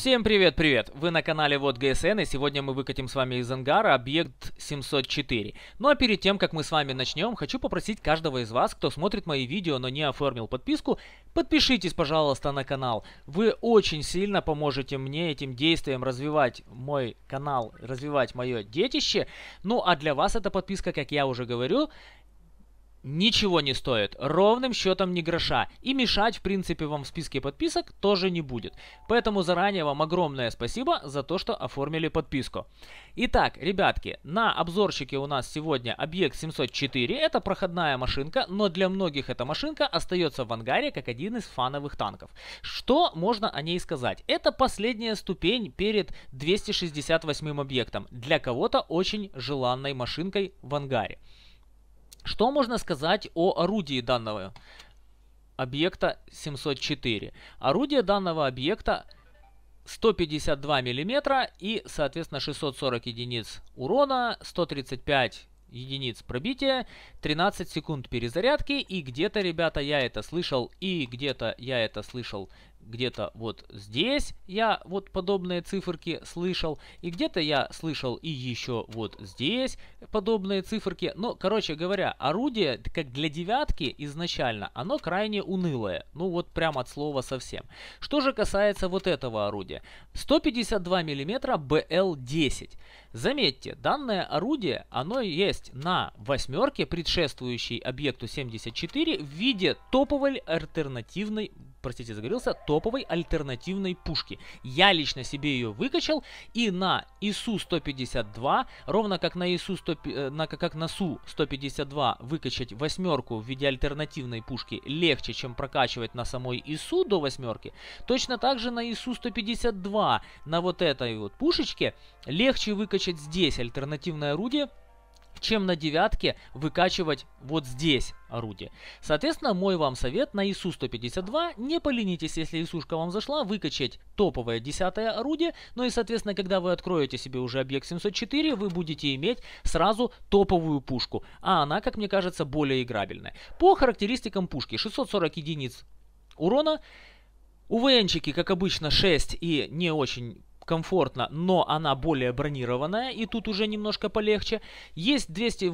Всем привет-привет! Вы на канале Вот ГСН, и сегодня мы выкатим с вами из ангара объект 704. Ну а перед тем, как мы с вами начнем, хочу попросить каждого из вас, кто смотрит мои видео, но не оформил подписку, подпишитесь, пожалуйста, на канал. Вы очень сильно поможете мне этим действием развивать мой канал, развивать мое детище. Ну а для вас эта подписка, как я уже говорю, ничего не стоит, ровным счетом ни гроша, и мешать в принципе вам в списке подписок тоже не будет. Поэтому заранее вам огромное спасибо за то, что оформили подписку. Итак, ребятки, на обзорчике у нас сегодня объект 704, это проходная машинка, но для многих эта машинка остается в ангаре как один из фановых танков. Что можно о ней сказать? Это последняя ступень перед 268 объектом, для кого-то очень желанной машинкой в ангаре. Что можно сказать о орудии данного объекта 704? Орудие данного объекта 152 мм и, соответственно, 640 единиц урона, 135 единиц пробития, 13 секунд перезарядки. И где-то, ребята, я это слышал, и где-то я это слышал, где-то вот здесь я вот подобные циферки слышал, и где-то я слышал и еще вот здесь подобные циферки. Но, короче говоря, орудие, как для девятки изначально, оно крайне унылое. Ну вот прям от слова совсем. Что же касается вот этого орудия. 152 мм БЛ-10. Заметьте, данное орудие, оно есть на восьмерке, предшествующей объекту 74, в виде топовой альтернативной, простите, заговорился, топовой альтернативной пушки. Я лично себе ее выкачал, и на ИСУ-152, ровно как на СУ-152 выкачать восьмерку в виде альтернативной пушки легче, чем прокачивать на самой ИСУ до восьмерки, точно так же на ИСУ-152 на вот этой вот пушечке легче выкачать здесь альтернативное орудие, чем на девятке выкачивать вот здесь орудие. Соответственно, мой вам совет на ИСУ-152, не поленитесь, если ИСУшка вам зашла, выкачать топовое 10-е орудие, ну и, соответственно, когда вы откроете себе уже объект 704, вы будете иметь сразу топовую пушку, а она, как мне кажется, более играбельная. По характеристикам пушки: 640 единиц урона, УВНчики, как обычно, 6 и не очень комфортно, но она более бронированная, и тут уже немножко полегче. Есть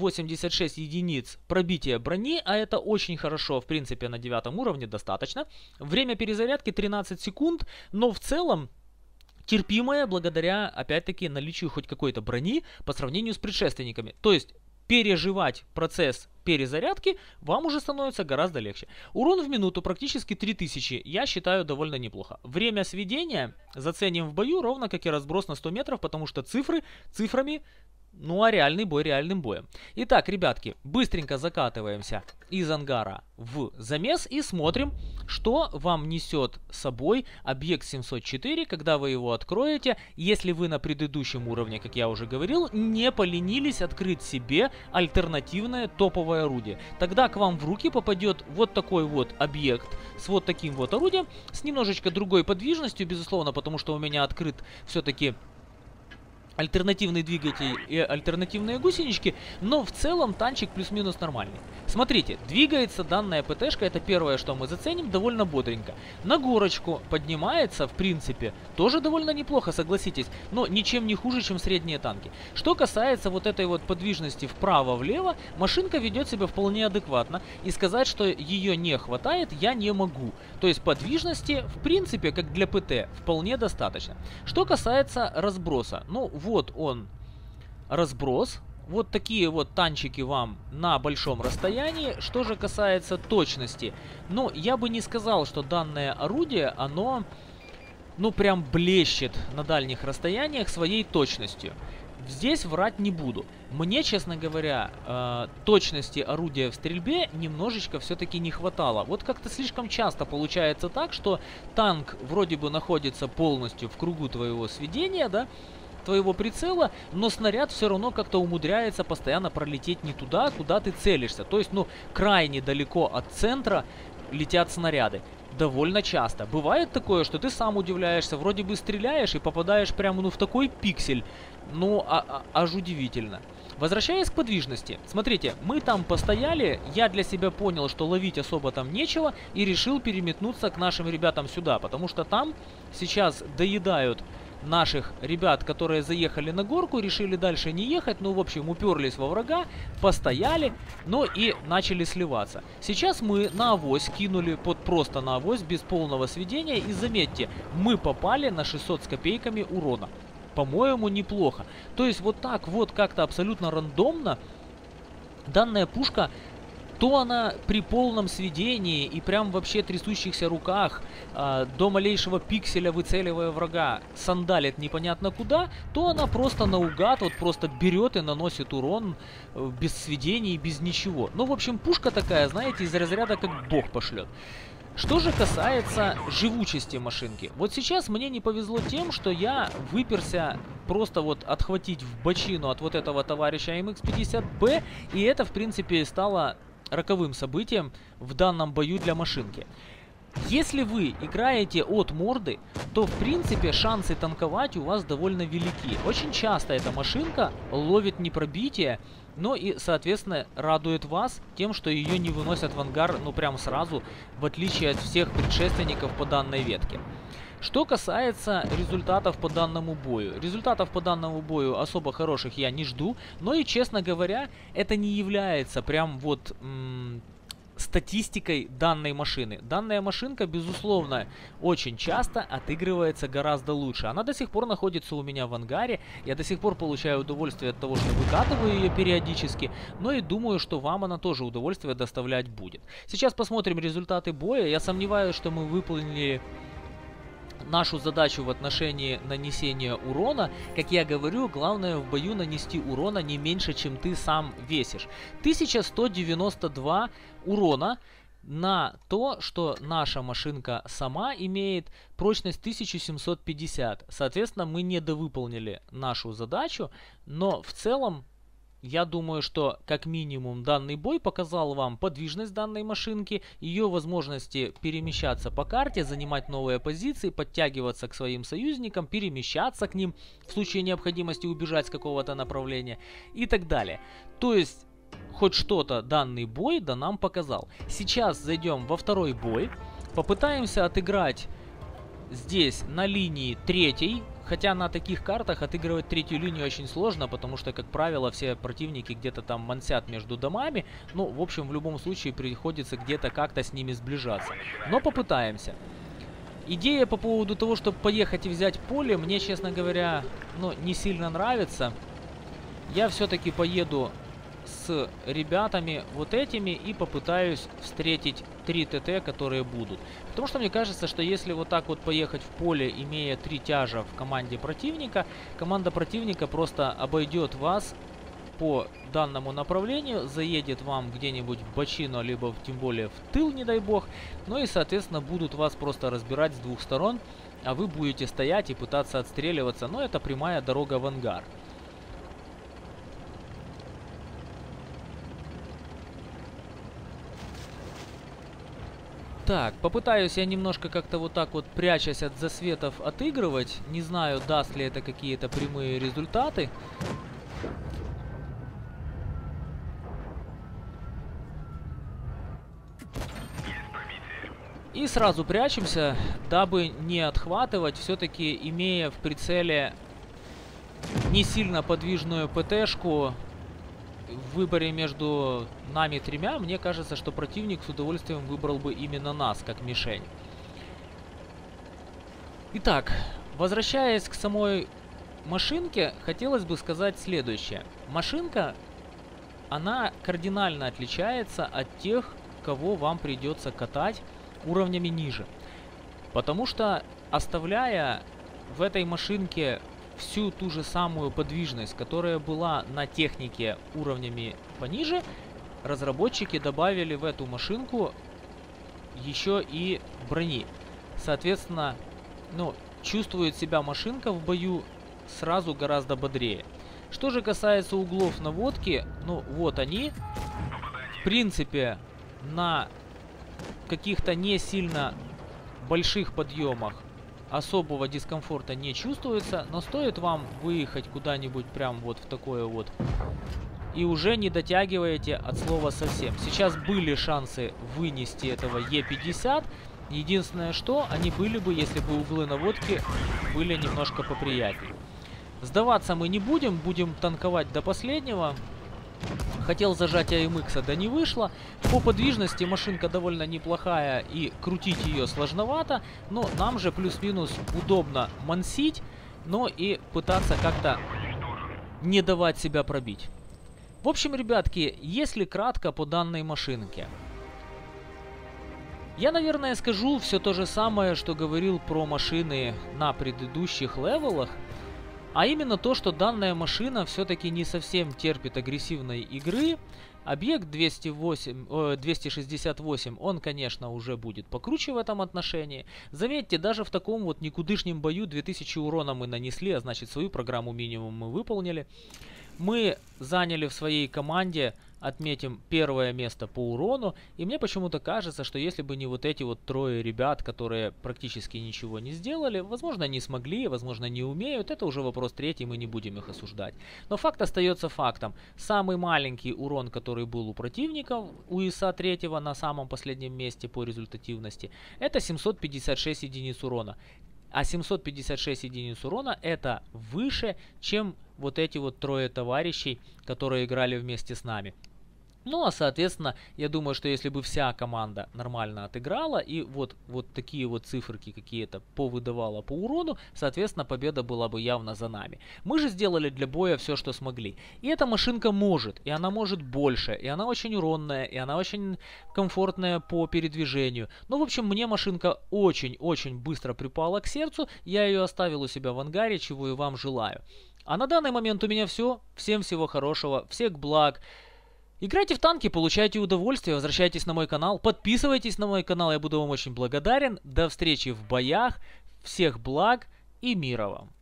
286 единиц пробития брони, а это очень хорошо, в принципе, на 9 уровне достаточно. Время перезарядки 13 секунд, но в целом терпимое благодаря, опять-таки, наличию хоть какой-то брони по сравнению с предшественниками. То есть переживать процесс перезарядки вам уже становится гораздо легче. Урон в минуту практически 3000, я считаю, довольно неплохо. Время сведения заценим в бою, ровно как и разброс на 100 метров, потому что цифрами, ну а реальный бой реальным боем. Итак, ребятки, быстренько закатываемся из ангара в замес и смотрим, что вам несет с собой объект 704, когда вы его откроете, если вы на предыдущем уровне, как я уже говорил, не поленились открыть себе альтернативное топовое орудие. Тогда к вам в руки попадет вот такой вот объект с вот таким вот орудием, с немножечко другой подвижностью, безусловно, потому что у меня открыт все-таки альтернативный двигатель и альтернативные гусенички, но в целом танчик плюс-минус нормальный. Смотрите, двигается данная ПТшка, это первое, что мы заценим, довольно бодренько. На горочку поднимается, в принципе, тоже довольно неплохо, согласитесь, но ничем не хуже, чем средние танки. Что касается вот этой вот подвижности вправо-влево, машинка ведет себя вполне адекватно, и сказать, что ее не хватает, я не могу. То есть подвижности, в принципе, как для ПТ, вполне достаточно. Что касается разброса, ну вот он, разброс. Вот такие вот танчики вам на большом расстоянии. Что же касается точности, ну, я бы не сказал, что данное орудие, оно, ну, прям блещет на дальних расстояниях своей точностью. Здесь врать не буду. Мне, честно говоря, точности орудия в стрельбе немножечко все-таки не хватало. Вот как-то слишком часто получается так, что танк вроде бы находится полностью в кругу твоего сведения, да, твоего прицела, но снаряд все равно как-то умудряется постоянно пролететь не туда, куда ты целишься. То есть, ну, крайне далеко от центра летят снаряды. Довольно часто. Бывает такое, что ты сам удивляешься, вроде бы стреляешь и попадаешь прямо, ну, в такой пиксель. Ну, аж удивительно. Возвращаясь к подвижности. Смотрите, мы там постояли, я для себя понял, что ловить особо там нечего, и решил переметнуться к нашим ребятам сюда, потому что там сейчас доедают наших ребят, которые заехали на горку, решили дальше не ехать, ну, в общем, уперлись во врага, постояли, но и начали сливаться. Сейчас мы на авось кинули, просто на авось, без полного сведения, и заметьте, мы попали на 600 с копейками урона. По-моему, неплохо. То есть вот так вот как-то абсолютно рандомно данная пушка, то она при полном сведении и прям вообще трясущихся руках, до малейшего пикселя выцеливая врага, сандалит непонятно куда, то она просто наугад, вот просто берет и наносит урон без сведений, без ничего. Ну, в общем, пушка такая, знаете, из разряда как бог пошлет. Что же касается живучести машинки. Вот сейчас мне не повезло тем, что я выперся просто вот отхватить в бочину от вот этого товарища МХ-50Б, и это, в принципе, стало роковым событием в данном бою для машинки. Если вы играете от морды, то, в принципе, шансы танковать у вас довольно велики. Очень часто эта машинка ловит непробитие, но и, соответственно, радует вас тем, что ее не выносят в ангар, ну, прям сразу, в отличие от всех предшественников по данной ветке. Что касается результатов по данному бою. Результатов по данному бою особо хороших я не жду, но и, честно говоря, это не является прям вот статистикой данной машины. Данная машинка, безусловно, очень часто отыгрывается гораздо лучше. Она до сих пор находится у меня в ангаре. Я до сих пор получаю удовольствие от того, что выкатываю ее периодически. Но и думаю, что вам она тоже удовольствие доставлять будет. Сейчас посмотрим результаты боя. Я сомневаюсь, что мы выполнили нашу задачу в отношении нанесения урона. Как я говорю, главное в бою нанести урона не меньше, чем ты сам весишь. 1192 урона на то, что наша машинка сама имеет прочность 1750. Соответственно, мы недовыполнили нашу задачу, но в целом я думаю, что как минимум данный бой показал вам подвижность данной машинки, ее возможности перемещаться по карте, занимать новые позиции, подтягиваться к своим союзникам, перемещаться к ним в случае необходимости убежать с какого-то направления и так далее. То есть хоть что-то данный бой да нам показал. Сейчас зайдем во второй бой, попытаемся отыграть здесь на линии третьей. Хотя на таких картах отыгрывать третью линию очень сложно, потому что, как правило, все противники где-то там мансят между домами. Ну, в общем, в любом случае приходится где-то как-то с ними сближаться. Но попытаемся. Идея по поводу того, чтобы поехать и взять поле, мне, честно говоря, ну, не сильно нравится. Я все-таки поеду с ребятами вот этими и попытаюсь встретить 3 ТТ, которые будут. Потому что мне кажется, что если вот так вот поехать в поле, имея 3 тяжа в команде противника, команда противника просто обойдет вас по данному направлению, заедет вам где-нибудь в бочину, либо тем более в тыл, не дай бог. Ну и, соответственно, будут вас просто разбирать с двух сторон, а вы будете стоять и пытаться отстреливаться. Но это прямая дорога в ангар. Так, попытаюсь я немножко как-то вот так вот, прячась от засветов, отыгрывать. Не знаю, даст ли это какие-то прямые результаты. И сразу прячемся, дабы не отхватывать, все-таки имея в прицеле не сильно подвижную ПТшку. В выборе между нами тремя, мне кажется, что противник с удовольствием выбрал бы именно нас как мишень. Итак, возвращаясь к самой машинке, хотелось бы сказать следующее. Машинка, она кардинально отличается от тех, кого вам придется катать уровнями ниже. Потому что, оставляя в этой машинке всю ту же самую подвижность, которая была на технике уровнями пониже, разработчики добавили в эту машинку еще и брони. Соответственно, ну, чувствует себя машинка в бою сразу гораздо бодрее. Что же касается углов наводки, ну вот они. В принципе, на каких-то не сильно больших подъемах особого дискомфорта не чувствуется, но стоит вам выехать куда-нибудь прям вот в такое вот, и уже не дотягиваете от слова совсем. Сейчас были шансы вынести этого Е50. Единственное, что они были бы, если бы углы наводки были немножко поприятнее. Сдаваться мы не будем, будем танковать до последнего. Хотел зажать АМХ, да не вышло. По подвижности машинка довольно неплохая, и крутить ее сложновато. Но нам же плюс-минус удобно мансить, но и пытаться как-то не давать себя пробить. В общем, ребятки, если кратко по данной машинке, я, наверное, скажу все то же самое, что говорил про машины на предыдущих левелах. А именно то, что данная машина все-таки не совсем терпит агрессивной игры. Объект 268, он, конечно, уже будет покруче в этом отношении. Заметьте, даже в таком вот никудышнем бою 2000 урона мы нанесли, а значит свою программу минимум мы выполнили. Мы заняли в своей команде, отметим, первое место по урону. И мне почему-то кажется, что если бы не вот эти вот трое ребят, которые практически ничего не сделали, возможно, не смогли, возможно, не умеют, это уже вопрос третий, мы не будем их осуждать. Но факт остается фактом. Самый маленький урон, который был у противников, у ИСа 3 на самом последнем месте по результативности, это 756 единиц урона. А 756 единиц урона это выше, чем вот эти вот трое товарищей, которые играли вместе с нами. Ну, а соответственно, я думаю, что если бы вся команда нормально отыграла и вот такие вот циферки какие-то повыдавала по урону, соответственно, победа была бы явно за нами. Мы же сделали для боя все, что смогли. И эта машинка может, и она может больше, и она очень уронная, и она очень комфортная по передвижению. Ну, в общем, мне машинка очень-очень быстро припала к сердцу, я ее оставил у себя в ангаре, чего и вам желаю. А на данный момент у меня все. Всем всего хорошего, всех благ. Играйте в танки, получайте удовольствие, возвращайтесь на мой канал, подписывайтесь на мой канал, я буду вам очень благодарен. До встречи в боях, всех благ и мира вам.